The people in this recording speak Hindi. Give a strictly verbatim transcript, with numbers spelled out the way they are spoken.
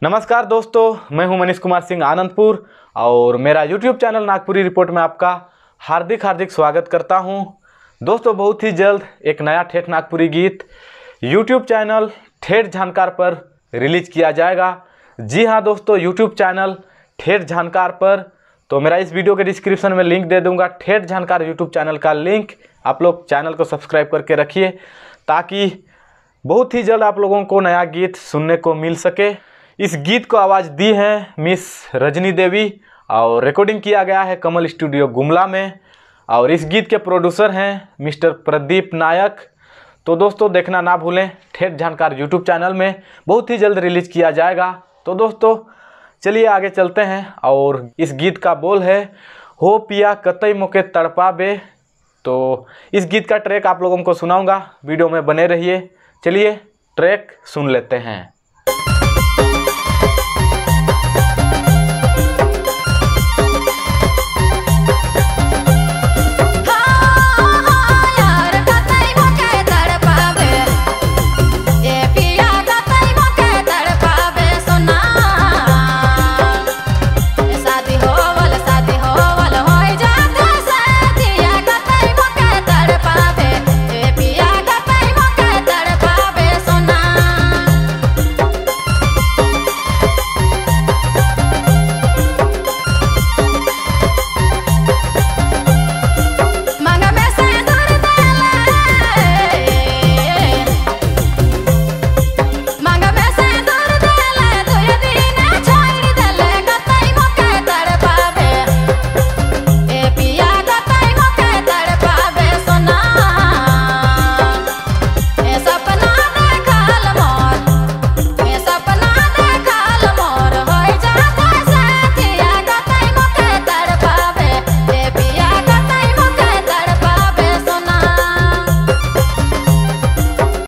नमस्कार दोस्तों, मैं हूं मनीष कुमार सिंह आनंदपुर और मेरा यूट्यूब चैनल नागपुरी रिपोर्ट में आपका हार्दिक हार्दिक स्वागत करता हूं। दोस्तों, बहुत ही जल्द एक नया ठेठ नागपुरी गीत यूट्यूब चैनल ठेठ जानकार पर रिलीज किया जाएगा। जी हां दोस्तों, यूट्यूब चैनल ठेठ जानकार पर। तो मेरा इस वीडियो के डिस्क्रिप्शन में लिंक दे दूंगा, ठेठ जानकार यूट्यूब चैनल का लिंक। आप लोग चैनल को सब्सक्राइब करके रखिए ताकि बहुत ही जल्द आप लोगों को नया गीत सुनने को मिल सके। इस गीत को आवाज़ दी है मिस रजनी देवी और रिकॉर्डिंग किया गया है कमल स्टूडियो गुमला में। और इस गीत के प्रोड्यूसर हैं मिस्टर प्रदीप नायक। तो दोस्तों, देखना ना भूलें, ठेठ जानकार यूट्यूब चैनल में बहुत ही जल्द रिलीज किया जाएगा। तो दोस्तों चलिए आगे चलते हैं और इस गीत का बोल है, हो पिया कतई मोके तड़पा बे। तो इस गीत का ट्रैक आप लोगों को सुनाऊंगा, वीडियो में बने रहिए। चलिए ट्रैक सुन लेते हैं।